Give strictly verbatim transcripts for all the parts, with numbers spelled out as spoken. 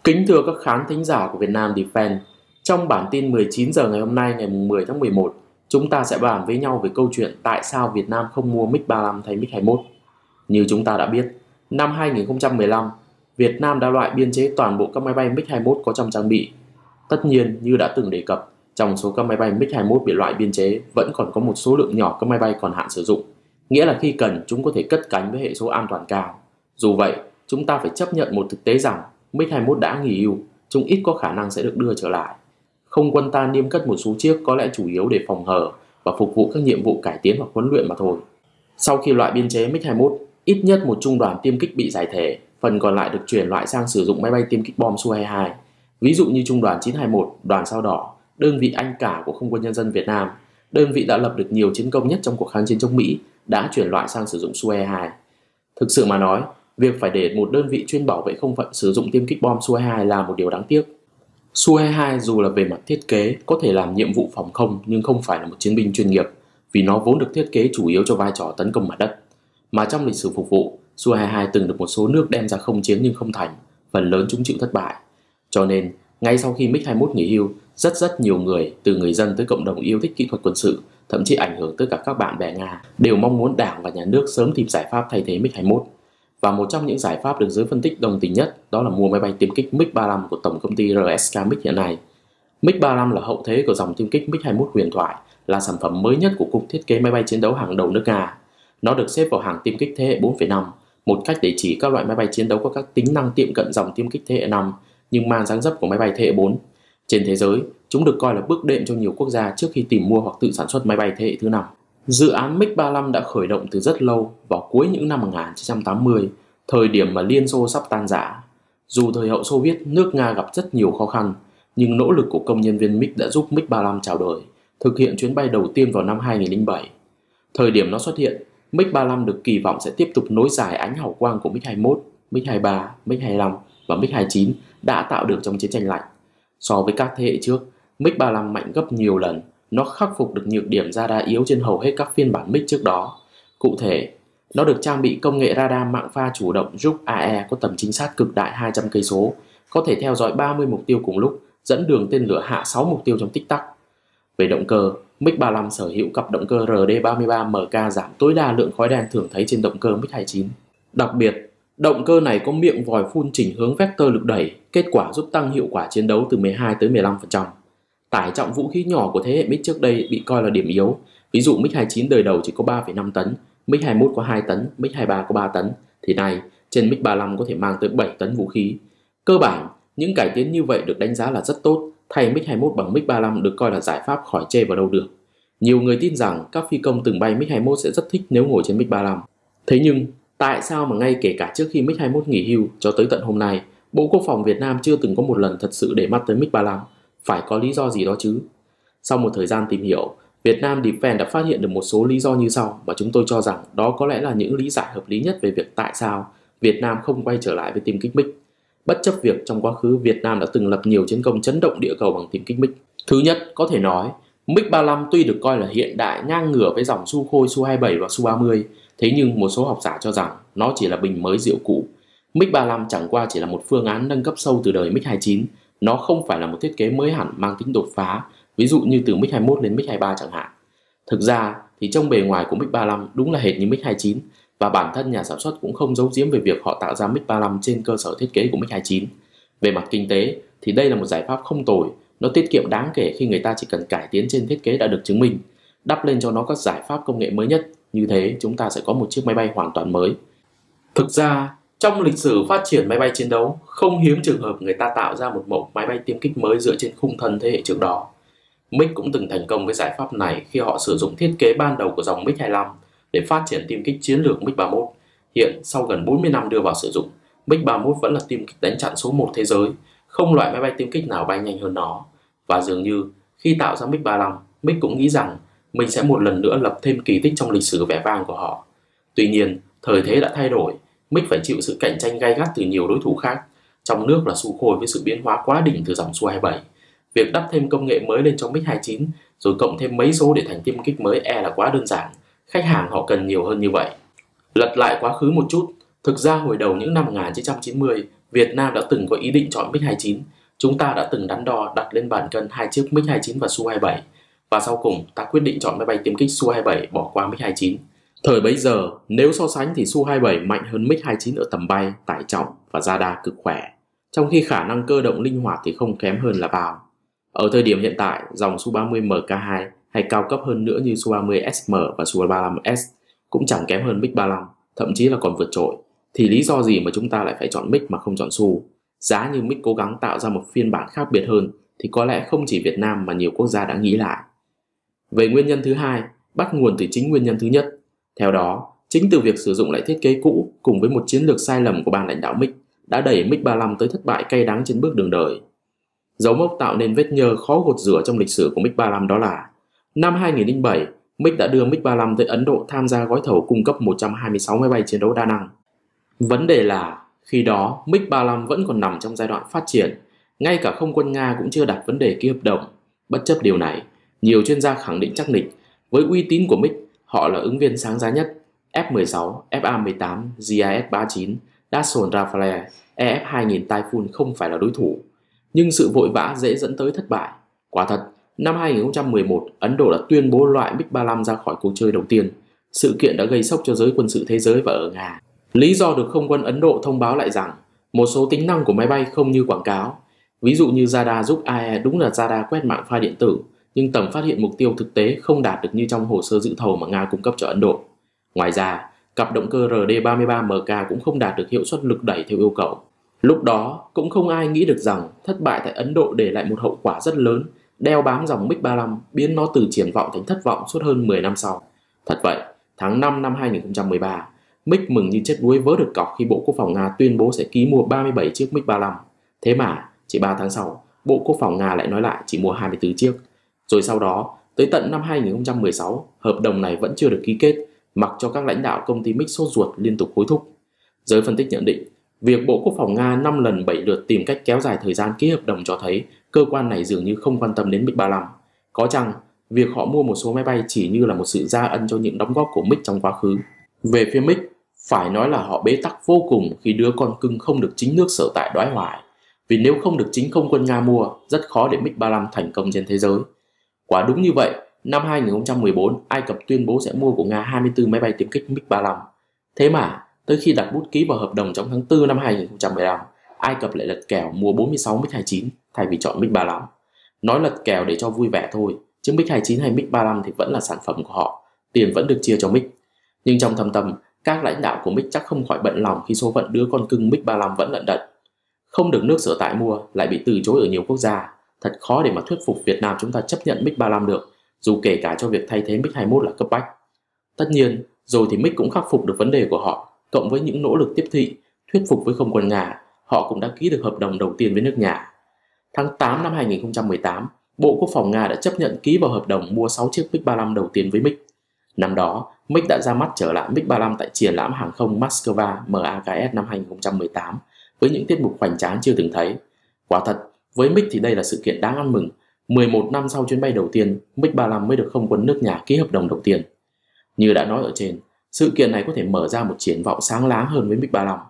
Kính thưa các khán thính giả của Việt Nam Defense, trong bản tin mười chín giờ ngày hôm nay ngày mười tháng mười một, chúng ta sẽ bàn với nhau về câu chuyện tại sao Việt Nam không mua MiG ba mươi lăm thay MiG hai mươi mốt. Như chúng ta đã biết, năm hai nghìn không trăm mười lăm, Việt Nam đã loại biên chế toàn bộ các máy bay MiG hai mươi mốt có trong trang bị. Tất nhiên, như đã từng đề cập, trong số các máy bay MiG hai mươi mốt bị loại biên chế vẫn còn có một số lượng nhỏ các máy bay còn hạn sử dụng, nghĩa là khi cần chúng có thể cất cánh với hệ số an toàn cao. Dù vậy, chúng ta phải chấp nhận một thực tế rằng MiG hai mươi mốt đã nghỉ hưu, chúng ít có khả năng sẽ được đưa trở lại. Không quân ta niêm cất một số chiếc có lẽ chủ yếu để phòng hờ và phục vụ các nhiệm vụ cải tiến hoặc huấn luyện mà thôi. Sau khi loại biên chế MiG hai mươi mốt, ít nhất một trung đoàn tiêm kích bị giải thể, phần còn lại được chuyển loại sang sử dụng máy bay tiêm kích bom Su hai mươi hai. Ví dụ như trung đoàn chín hai mốt, đoàn Sao Đỏ, đơn vị anh cả của Không quân Nhân dân Việt Nam, đơn vị đã lập được nhiều chiến công nhất trong cuộc kháng chiến chống Mỹ, đã chuyển loại sang sử dụng Su hai mươi hai. Thực sự mà nói, việc phải để một đơn vị chuyên bảo vệ không phận sử dụng tiêm kích bom Su hai mươi hai là một điều đáng tiếc. Su hai mươi hai dù là về mặt thiết kế có thể làm nhiệm vụ phòng không nhưng không phải là một chiến binh chuyên nghiệp, vì nó vốn được thiết kế chủ yếu cho vai trò tấn công mặt đất. Mà trong lịch sử phục vụ, Su hai mươi hai từng được một số nước đem ra không chiến nhưng không thành, phần lớn chúng chịu thất bại. Cho nên, ngay sau khi MiG hai mươi mốt nghỉ hưu, rất rất nhiều người, từ người dân tới cộng đồng yêu thích kỹ thuật quân sự, thậm chí ảnh hưởng tới cả các bạn bè Nga, đều mong muốn Đảng và Nhà nước sớm tìm giải pháp thay thế MiG hai mươi mốt. Và một trong những giải pháp được giới phân tích đồng tình nhất đó là mua máy bay tiêm kích MiG ba mươi lăm của tổng công ty rờ ét ca MiG hiện nay. MiG ba mươi lăm là hậu thế của dòng tiêm kích MiG hai mươi mốt huyền thoại, là sản phẩm mới nhất của Cục Thiết kế Máy bay chiến đấu hàng đầu nước Nga. Nó được xếp vào hàng tiêm kích thế hệ bốn phẩy năm, một cách để chỉ các loại máy bay chiến đấu có các tính năng tiệm cận dòng tiêm kích thế hệ năm nhưng mang dáng dấp của máy bay thế hệ bốn. Trên thế giới, chúng được coi là bước đệm cho nhiều quốc gia trước khi tìm mua hoặc tự sản xuất máy bay thế hệ thứ năm. Dự án MiG ba mươi lăm đã khởi động từ rất lâu vào cuối những năm một nghìn chín trăm tám mươi, thời điểm mà Liên Xô sắp tan rã. Dù thời hậu Xô Viết, nước Nga gặp rất nhiều khó khăn, nhưng nỗ lực của công nhân viên MiG đã giúp MiG ba mươi lăm chào đời, thực hiện chuyến bay đầu tiên vào năm hai nghìn không trăm lẻ bảy. Thời điểm nó xuất hiện, MiG ba mươi lăm được kỳ vọng sẽ tiếp tục nối dài ánh hào quang của MiG hai mươi mốt, MiG hai mươi ba, MiG hai mươi lăm và MiG hai mươi chín đã tạo được trong chiến tranh lạnh. So với các thế hệ trước, MiG ba mươi lăm mạnh gấp nhiều lần. Nó khắc phục được nhược điểm radar yếu trên hầu hết các phiên bản MiG trước đó. Cụ thể, nó được trang bị công nghệ radar mạng pha chủ động rờ u xê a e có tầm chính xác cực đại hai trăm cây số, có thể theo dõi ba mươi mục tiêu cùng lúc, dẫn đường tên lửa hạ sáu mục tiêu trong tích tắc. Về động cơ, MiG ba mươi lăm sở hữu cặp động cơ rờ đê ba mươi ba em ca giảm tối đa lượng khói đen thường thấy trên động cơ MiG hai mươi chín. Đặc biệt, động cơ này có miệng vòi phun chỉnh hướng vector lực đẩy, kết quả giúp tăng hiệu quả chiến đấu từ mười hai tới mười lăm phần trăm. Tải trọng vũ khí nhỏ của thế hệ MiG trước đây bị coi là điểm yếu, ví dụ MiG hai mươi chín đời đầu chỉ có ba phẩy năm tấn, MiG hai mươi mốt có hai tấn, MiG hai mươi ba có ba tấn, thì nay trên MiG ba mươi lăm có thể mang tới bảy tấn vũ khí. Cơ bản, những cải tiến như vậy được đánh giá là rất tốt, thay MiG hai mươi mốt bằng MiG ba mươi lăm được coi là giải pháp khỏi chê vào đâu được. Nhiều người tin rằng các phi công từng bay MiG hai mươi mốt sẽ rất thích nếu ngồi trên MiG ba mươi lăm. Thế nhưng, tại sao mà ngay kể cả trước khi MiG hai mươi mốt nghỉ hưu cho tới tận hôm nay, Bộ Quốc phòng Việt Nam chưa từng có một lần thật sự để mắt tới MiG ba mươi lăm? Phải có lý do gì đó chứ? Sau một thời gian tìm hiểu, Việt Nam Defense đã phát hiện được một số lý do như sau và chúng tôi cho rằng đó có lẽ là những lý giải hợp lý nhất về việc tại sao Việt Nam không quay trở lại với tiêm kích MiG, bất chấp việc trong quá khứ Việt Nam đã từng lập nhiều chiến công chấn động địa cầu bằng tiêm kích MiG. Thứ nhất, có thể nói, MiG ba mươi lăm tuy được coi là hiện đại ngang ngửa với dòng Sukhoi, Su hai mươi bảy và Su ba mươi, thế nhưng một số học giả cho rằng nó chỉ là bình mới rượu cũ. MiG ba mươi lăm chẳng qua chỉ là một phương án nâng cấp sâu từ đời MiG hai mươi chín, nó không phải là một thiết kế mới hẳn mang tính đột phá, ví dụ như từ MiG hai mươi mốt lên MiG hai mươi ba chẳng hạn. Thực ra thì trong bề ngoài của MiG ba mươi lăm đúng là hệt như MiG hai mươi chín, và bản thân nhà sản xuất cũng không giấu giếm về việc họ tạo ra MiG ba mươi lăm trên cơ sở thiết kế của MiG hai mươi chín. Về mặt kinh tế thì đây là một giải pháp không tồi, nó tiết kiệm đáng kể khi người ta chỉ cần cải tiến trên thiết kế đã được chứng minh, đắp lên cho nó các giải pháp công nghệ mới nhất, như thế chúng ta sẽ có một chiếc máy bay hoàn toàn mới. Thực ra, trong lịch sử phát triển máy bay chiến đấu, không hiếm trường hợp người ta tạo ra một mẫu máy bay tiêm kích mới dựa trên khung thân thế hệ trước đó. MiG cũng từng thành công với giải pháp này khi họ sử dụng thiết kế ban đầu của dòng MiG hai mươi lăm để phát triển tiêm kích chiến lược MiG ba mươi mốt. Hiện, sau gần bốn mươi năm đưa vào sử dụng, MiG ba mươi mốt vẫn là tiêm kích đánh chặn số một thế giới, không loại máy bay tiêm kích nào bay nhanh hơn nó. Và dường như, khi tạo ra MiG ba mươi lăm, MiG cũng nghĩ rằng mình sẽ một lần nữa lập thêm kỳ tích trong lịch sử vẻ vang của họ. Tuy nhiên, thời thế đã thay đổi, MiG phải chịu sự cạnh tranh gay gắt từ nhiều đối thủ khác. Trong nước là Sukhoi với sự biến hóa quá đỉnh từ dòng Su hai mươi bảy. Việc đắp thêm công nghệ mới lên trong MiG hai mươi chín rồi cộng thêm mấy số để thành tiêm kích mới e là quá đơn giản. Khách hàng họ cần nhiều hơn như vậy. Lật lại quá khứ một chút, thực ra hồi đầu những năm một nghìn chín trăm chín mươi, Việt Nam đã từng có ý định chọn MiG hai chín. Chúng ta đã từng đắn đo đặt lên bàn cân hai chiếc MiG hai chín và Su hai bảy. Và sau cùng ta quyết định chọn máy bay tiêm kích Su hai bảy bỏ qua MiG hai chín. Thời bấy giờ, nếu so sánh thì Su hai bảy mạnh hơn MiG hai chín ở tầm bay, tải trọng và radar cực khỏe, trong khi khả năng cơ động linh hoạt thì không kém hơn là bao. Ở thời điểm hiện tại, dòng Su ba mươi M K hai hay cao cấp hơn nữa như Su ba mươi S M và Su ba mươi lăm S cũng chẳng kém hơn MiG ba mươi lăm, thậm chí là còn vượt trội. Thì lý do gì mà chúng ta lại phải chọn MiG mà không chọn Su? Giá như MiG cố gắng tạo ra một phiên bản khác biệt hơn thì có lẽ không chỉ Việt Nam mà nhiều quốc gia đã nghĩ lại. Về nguyên nhân thứ hai, bắt nguồn từ chính nguyên nhân thứ nhất. Theo đó, chính từ việc sử dụng lại thiết kế cũ cùng với một chiến lược sai lầm của ban lãnh đạo MiG đã đẩy MiG ba mươi lăm tới thất bại cay đắng trên bước đường đời. Dấu mốc tạo nên vết nhơ khó gột rửa trong lịch sử của MiG ba mươi lăm đó là năm hai nghìn không trăm lẻ bảy, MiG đã đưa MiG ba mươi lăm tới Ấn Độ tham gia gói thầu cung cấp một trăm hai mươi sáu máy bay chiến đấu đa năng. Vấn đề là khi đó MiG ba mươi lăm vẫn còn nằm trong giai đoạn phát triển, ngay cả không quân Nga cũng chưa đặt vấn đề ký hợp đồng. Bất chấp điều này, nhiều chuyên gia khẳng định chắc nịch với uy tín của MiG, họ là ứng viên sáng giá nhất. F mười sáu, F A mười tám, G I S ba mươi chín, Dassault Rafale, E F hai nghìn Typhoon không phải là đối thủ. Nhưng sự vội vã dễ dẫn tới thất bại. Quả thật, năm hai nghìn không trăm mười một, Ấn Độ đã tuyên bố loại MiG ba mươi lăm ra khỏi cuộc chơi đầu tiên. Sự kiện đã gây sốc cho giới quân sự thế giới và ở Nga. Lý do được không quân Ấn Độ thông báo lại rằng một số tính năng của máy bay không như quảng cáo. Ví dụ như radar giúp a e đúng là radar quét mạng file điện tử, nhưng tầm phát hiện mục tiêu thực tế không đạt được như trong hồ sơ dự thầu mà Nga cung cấp cho Ấn Độ. Ngoài ra, cặp động cơ R D ba mươi ba M K cũng không đạt được hiệu suất lực đẩy theo yêu cầu. Lúc đó, cũng không ai nghĩ được rằng thất bại tại Ấn Độ để lại một hậu quả rất lớn, đeo bám dòng MiG ba mươi lăm, biến nó từ triển vọng thành thất vọng suốt hơn mười năm sau. Thật vậy, tháng năm năm hai nghìn không trăm mười ba, MiG mừng như chết đuối vớ được cọc khi Bộ Quốc phòng Nga tuyên bố sẽ ký mua ba mươi bảy chiếc MiG ba mươi lăm. Thế mà, chỉ ba tháng sau, Bộ Quốc phòng Nga lại nói lại chỉ mua hai mươi tư chiếc. Rồi sau đó, tới tận năm hai nghìn không trăm mười sáu, hợp đồng này vẫn chưa được ký kết, mặc cho các lãnh đạo công ty MiG sốt ruột liên tục hối thúc. Giới phân tích nhận định, việc Bộ Quốc phòng Nga năm lần bảy lượt tìm cách kéo dài thời gian ký hợp đồng cho thấy cơ quan này dường như không quan tâm đến MiG ba mươi lăm. Có chăng, việc họ mua một số máy bay chỉ như là một sự gia ân cho những đóng góp của MiG trong quá khứ. Về phía MiG, phải nói là họ bế tắc vô cùng khi đứa con cưng không được chính nước sở tại đoái hoài. Vì nếu không được chính không quân Nga mua, rất khó để MiG ba mươi lăm thành công trên thế giới. Quả đúng như vậy, năm hai nghìn không trăm mười bốn, Ai Cập tuyên bố sẽ mua của Nga hai mươi tư máy bay tiêm kích MiG ba mươi lăm. Thế mà, tới khi đặt bút ký vào hợp đồng trong tháng tư năm hai nghìn không trăm mười lăm, Ai Cập lại lật kèo mua bốn mươi sáu MiG hai chín thay vì chọn MiG ba mươi lăm. Nói lật kèo để cho vui vẻ thôi, chứ MiG hai chín hay MiG ba mươi lăm thì vẫn là sản phẩm của họ, tiền vẫn được chia cho MiG. Nhưng trong thâm tâm, các lãnh đạo của MiG chắc không khỏi bận lòng khi số phận đứa con cưng MiG ba mươi lăm vẫn lận đận. Không được nước sở tại mua, lại bị từ chối ở nhiều quốc gia. Thật khó để mà thuyết phục Việt Nam chúng ta chấp nhận MiG ba mươi lăm được, dù kể cả cho việc thay thế MiG hai mươi mốt là cấp bách. Tất nhiên, rồi thì MiG cũng khắc phục được vấn đề của họ, cộng với những nỗ lực tiếp thị, thuyết phục với không quân Nga, họ cũng đã ký được hợp đồng đầu tiên với nước nhà. Tháng tám năm hai nghìn không trăm mười tám, Bộ Quốc phòng Nga đã chấp nhận ký vào hợp đồng mua sáu chiếc MiG ba mươi lăm đầu tiên với MiG. Năm đó, MiG đã ra mắt trở lại MiG ba mươi lăm tại triển lãm hàng không Moscow M A K S năm hai nghìn không trăm mười tám với những tiết mục hoành tráng chưa từng thấy. Quả thật, với MiG thì đây là sự kiện đáng ăn mừng. mười một năm sau chuyến bay đầu tiên, MiG ba mươi lăm mới được không quân nước nhà ký hợp đồng đầu tiên. Như đã nói ở trên, sự kiện này có thể mở ra một triển vọng sáng láng hơn với MiG ba mươi lăm.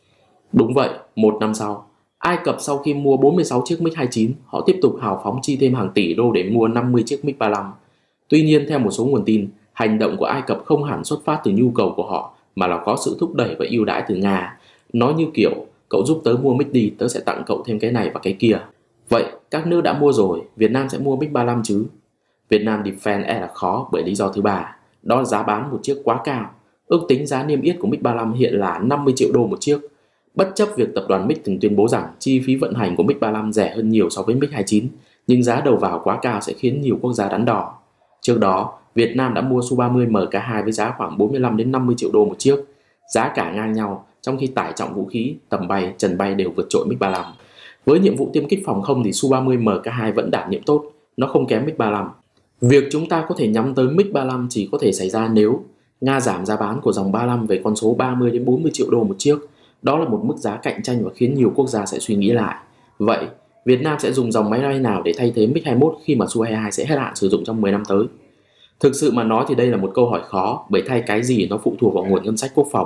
Đúng vậy, một năm sau, Ai Cập sau khi mua bốn mươi sáu chiếc MiG hai chín, họ tiếp tục hào phóng chi thêm hàng tỷ đô để mua năm mươi chiếc MiG ba mươi lăm. Tuy nhiên, theo một số nguồn tin, hành động của Ai Cập không hẳn xuất phát từ nhu cầu của họ, mà là có sự thúc đẩy và ưu đãi từ Nga. Nói như kiểu, cậu giúp tớ mua MiG đi, tớ sẽ tặng cậu thêm cái này và cái kia. Vậy, các nước đã mua rồi, Việt Nam sẽ mua MiG ba mươi lăm chứ? Việt Nam Defense e là khó bởi lý do thứ ba, đó là giá bán một chiếc quá cao. Ước tính giá niêm yết của MiG ba mươi lăm hiện là năm mươi triệu đô một chiếc. Bất chấp việc tập đoàn MiG từng tuyên bố rằng chi phí vận hành của MiG ba mươi lăm rẻ hơn nhiều so với MiG hai chín, nhưng giá đầu vào quá cao sẽ khiến nhiều quốc gia đắn đo. Trước đó, Việt Nam đã mua Su ba mươi M K hai với giá khoảng bốn mươi lăm đến năm mươi triệu đô một chiếc, giá cả ngang nhau, trong khi tải trọng vũ khí, tầm bay, trần bay đều vượt trội MiG ba mươi lăm. Với nhiệm vụ tiêm kích phòng không thì Su ba mươi M K hai vẫn đảm nhiệm tốt, nó không kém MiG ba mươi lăm. Việc chúng ta có thể nhắm tới MiG ba mươi lăm chỉ có thể xảy ra nếu Nga giảm giá bán của dòng ba mươi lăm về con số ba mươi đến bốn mươi triệu đô một chiếc. Đó là một mức giá cạnh tranh và khiến nhiều quốc gia sẽ suy nghĩ lại. Vậy, Việt Nam sẽ dùng dòng máy bay nào để thay thế MiG hai mươi mốt khi mà Su hai mươi hai sẽ hết hạn sử dụng trong mười năm tới? Thực sự mà nói thì đây là một câu hỏi khó, bởi thay cái gì nó phụ thuộc vào nguồn ngân sách quốc phòng,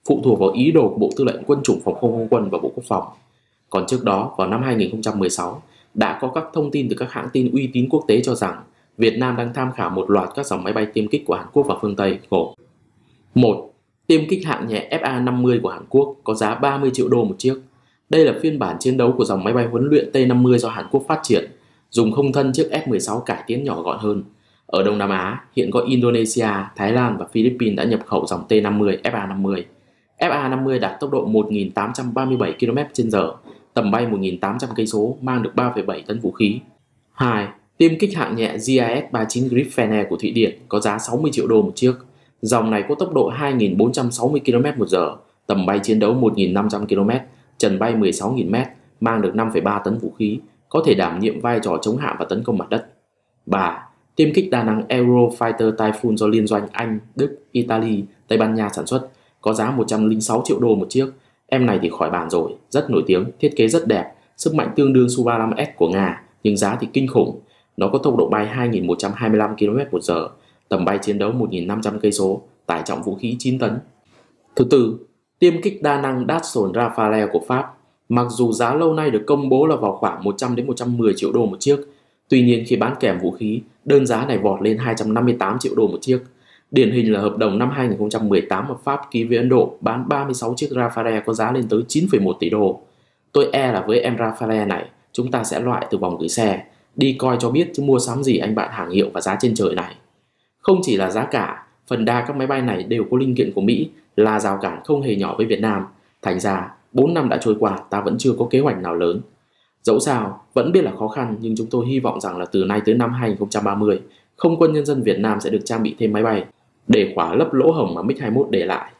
phụ thuộc vào ý đồ của Bộ Tư lệnh Quân chủng Phòng không không quân và Bộ Quốc phòng. Còn trước đó, vào năm hai nghìn không trăm mười sáu, đã có các thông tin từ các hãng tin uy tín quốc tế cho rằng Việt Nam đang tham khảo một loạt các dòng máy bay tiêm kích của Hàn Quốc và phương Tây gồm: một. Tiêm kích hạng nhẹ F A năm mươi của Hàn Quốc có giá ba mươi triệu đô một chiếc. Đây là phiên bản chiến đấu của dòng máy bay huấn luyện T năm mươi do Hàn Quốc phát triển, dùng không thân chiếc F mười sáu cải tiến nhỏ gọn hơn. Ở Đông Nam Á, hiện có Indonesia, Thái Lan và Philippines đã nhập khẩu dòng T năm mươi F A năm mươi. F A năm mươi đạt tốc độ một nghìn tám trăm ba mươi bảy ki lô mét trên giờ, tầm bay một nghìn tám trăm cây số, mang được ba phẩy bảy tấn vũ khí. hai. Tiêm kích hạng nhẹ J I S ba mươi chín Griffene của Thụy Điển có giá sáu mươi triệu đô một chiếc. Dòng này có tốc độ hai nghìn bốn trăm sáu mươi ki lô mét một giờ, tầm bay chiến đấu một nghìn năm trăm ki lô mét, trần bay mười sáu nghìn mét, mang được năm phẩy ba tấn vũ khí, có thể đảm nhiệm vai trò chống hạm và tấn công mặt đất. ba. Tiêm kích đa năng Eurofighter Typhoon do liên doanh Anh, Đức, Italy, Tây Ban Nha sản xuất, có giá một trăm lẻ sáu triệu đô một chiếc. Em này thì khỏi bàn rồi, rất nổi tiếng, thiết kế rất đẹp, sức mạnh tương đương Su ba mươi lăm S của Nga, nhưng giá thì kinh khủng. Nó có tốc độ bay hai nghìn một trăm hai mươi lăm ki lô mét một giờ, tầm bay chiến đấu một nghìn năm trăm cây số, tải trọng vũ khí chín tấn. Thứ tư, tiêm kích đa năng Dassault Rafale của Pháp. Mặc dù giá lâu nay được công bố là vào khoảng một trăm đến một trăm mười triệu đô một chiếc, tuy nhiên khi bán kèm vũ khí, đơn giá này vọt lên hai trăm năm mươi tám triệu đô một chiếc. Điển hình là hợp đồng năm hai nghìn không trăm mười tám mà Pháp ký với Ấn Độ bán ba mươi sáu chiếc Rafale có giá lên tới chín phẩy một tỷ đô. Tôi e là với em Rafale này, chúng ta sẽ loại từ vòng gửi xe. Đi coi cho biết chứ mua sắm gì anh bạn hàng hiệu và giá trên trời này. Không chỉ là giá cả, phần đa các máy bay này đều có linh kiện của Mỹ, là rào cản không hề nhỏ với Việt Nam. Thành ra, bốn năm đã trôi qua, ta vẫn chưa có kế hoạch nào lớn. Dẫu sao, vẫn biết là khó khăn, nhưng chúng tôi hy vọng rằng là từ nay tới năm hai nghìn không trăm ba mươi, Không quân Nhân dân Việt Nam sẽ được trang bị thêm máy bay để khóa lấp lỗ hổng mà MiG hai mươi mốt để lại.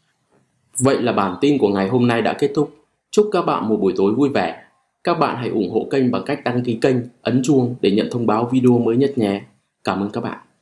Vậy là bản tin của ngày hôm nay đã kết thúc. Chúc các bạn một buổi tối vui vẻ. Các bạn hãy ủng hộ kênh bằng cách đăng ký kênh, ấn chuông để nhận thông báo video mới nhất nhé. Cảm ơn các bạn.